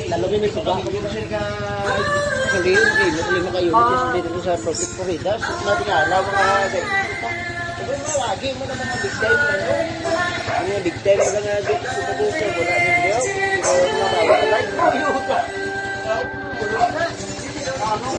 Talawin ni Suga. Sulihin kayo. Lima kayo. Dito sa Profit Corridas. Natin nga, alam mga lagi mo naman ang big time. Ano yung big time na nga dito sa producer.